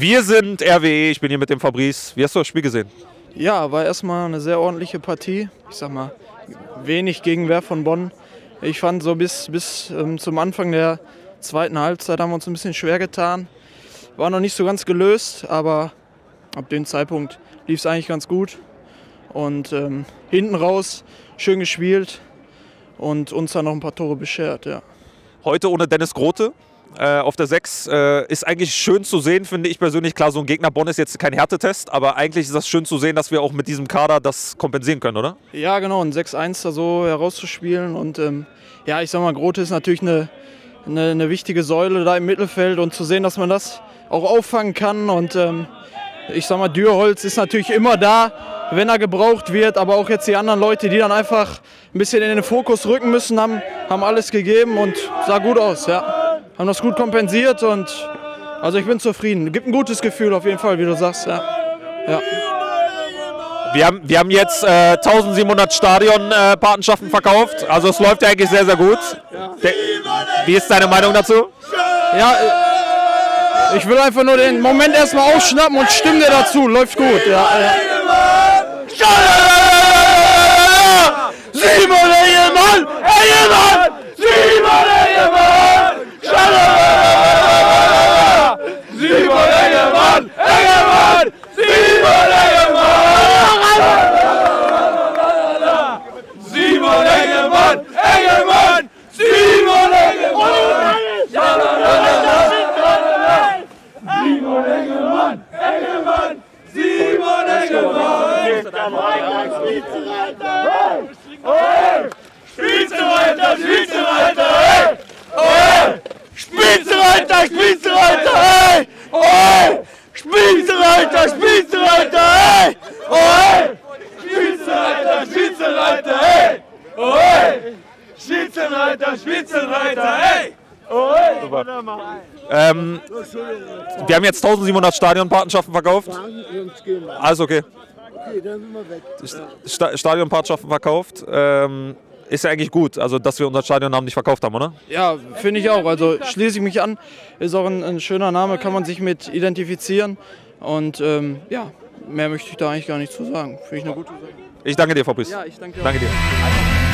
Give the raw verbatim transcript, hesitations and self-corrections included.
Wir sind R W E, ich bin hier mit dem Fabrice. Wie hast du das Spiel gesehen? Ja, war erstmal eine sehr ordentliche Partie. Ich sag mal, wenig Gegenwehr von Bonn. Ich fand so bis, bis ähm, zum Anfang der zweiten Halbzeit haben wir uns ein bisschen schwer getan. War noch nicht so ganz gelöst, aber ab dem Zeitpunkt lief es eigentlich ganz gut. Und ähm, hinten raus schön gespielt und uns dann noch ein paar Tore beschert. Ja. Heute ohne Dennis Grote äh, auf der sechs äh, ist eigentlich schön zu sehen, finde ich persönlich. Klar, so ein Gegner Bonn ist jetzt kein Härtetest, aber eigentlich ist das schön zu sehen, dass wir auch mit diesem Kader das kompensieren können, oder? Ja, genau, ein sechs eins da so herauszuspielen. Und ähm, ja, ich sag mal, Grote ist natürlich eine, eine, eine wichtige Säule da im Mittelfeld und zu sehen, dass man das auch auffangen kann. Und ähm, ich sag mal, Dürholz ist natürlich immer da, wenn er gebraucht wird, aber auch jetzt die anderen Leute, die dann einfach ein bisschen in den Fokus rücken müssen, haben, haben alles gegeben und sah gut aus, ja. Haben das gut kompensiert und also ich bin zufrieden. Gibt ein gutes Gefühl auf jeden Fall, wie du sagst, ja. ja. Wir haben, wir haben jetzt äh, eintausendsiebenhundert Stadion-Patenschaften äh, verkauft, also es läuft ja eigentlich sehr, sehr gut. Der, wie ist deine Meinung dazu? Ja, ich will einfach nur den Moment erstmal aufschnappen und stimme dir dazu, läuft gut, ja. ja. Simon Engelmann! Engelmann! Simon Engelmann! Simon Engelmann! Engelmann! Simon Engelmann! Simon Engelmann! Engelmann! Simon Engelmann! Simon Engelmann! Engelmann! Simon Engelmann! Spitzenreiter, Spitzenreiter, hey! Oh! Spitzenreiter, Spitzenreiter, hey! Oh! Spitzenreiter, Spitzenreiter, hey! Oh! Spitzenreiter, Spitzenreiter, hey! Oh! Spitzenreiter, Spitzenreiter, hey! Oh! Ähm, wir haben jetzt eintausendsiebenhundert Stadionpatenschaften verkauft. Alles okay. Okay, dann sind wir weg. Sta Stadionpatenschaften verkauft. Ähm, ist ja eigentlich gut, also dass wir unseren Stadionnamen nicht verkauft haben, oder? Ja, finde ich auch. Also schließe ich mich an. Ist auch ein, ein schöner Name, kann man sich mit identifizieren. Und ähm, ja, mehr möchte ich da eigentlich gar nicht zu sagen. Finde ich eine gute Sache. Ich danke dir, Fabrice. Ja, ich danke dir. Danke dir.